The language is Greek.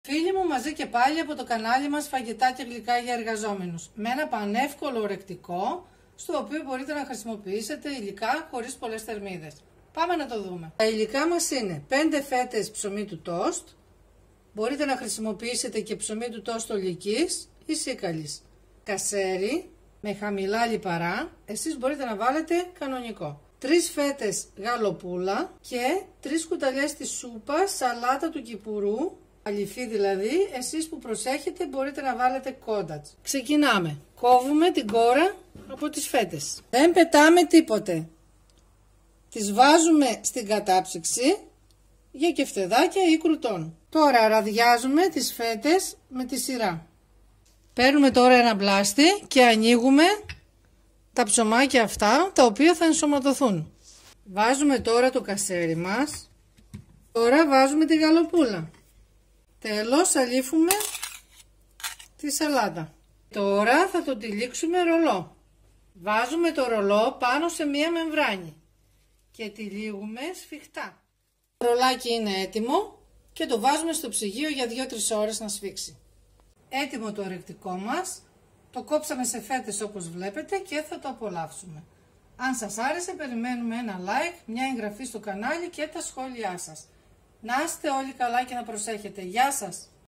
Φίλοι μου, μαζί και πάλι από το κανάλι μας Φαγητά και Γλυκά για Εργαζόμενους, με ένα πανεύκολο ορεκτικό, στο οποίο μπορείτε να χρησιμοποιήσετε υλικά χωρίς πολλές θερμίδες. Πάμε να το δούμε. Τα υλικά μας είναι 5 φέτες ψωμί του τόστ, μπορείτε να χρησιμοποιήσετε και ψωμί του τόστ ολικής ή σίκαλης. Κασέρι με χαμηλά λιπαρά, εσείς μπορείτε να βάλετε κανονικό. 3 φέτες γαλοπούλα και 3 κουταλιές της σούπας σαλάτα του κυπουρού. Αληφή δηλαδή, εσείς που προσέχετε μπορείτε να βάλετε κόντατς. Ξεκινάμε. Κόβουμε την κόρα από τις φέτες. Δεν πετάμε τίποτε. Τις βάζουμε στην κατάψυξη για κεφτεδάκια ή κρουτών. Τώρα ραδιάζουμε τις φέτες με τη σειρά. Παίρνουμε τώρα ένα μπλάστι και ανοίγουμε τα ψωμάκια αυτά τα οποία θα ενσωματωθούν. Βάζουμε τώρα το κασέρι μας. Τώρα βάζουμε τη γαλοπούλα. Τέλος αλήφουμε τη σαλάτα. Τώρα θα το τυλίξουμε ρολό. Βάζουμε το ρολό πάνω σε μία μεμβράνη και τυλίγουμε σφιχτά. Το ρολάκι είναι έτοιμο και το βάζουμε στο ψυγείο για 2-3 ώρες να σφίξει. Έτοιμο το ορεκτικό μας. Το κόψαμε σε φέτες όπως βλέπετε και θα το απολαύσουμε. Αν σας άρεσε περιμένουμε ένα like, μια εγγραφή στο κανάλι και τα σχόλιά σας. Να είστε όλοι καλά και να προσέχετε. Γεια σας!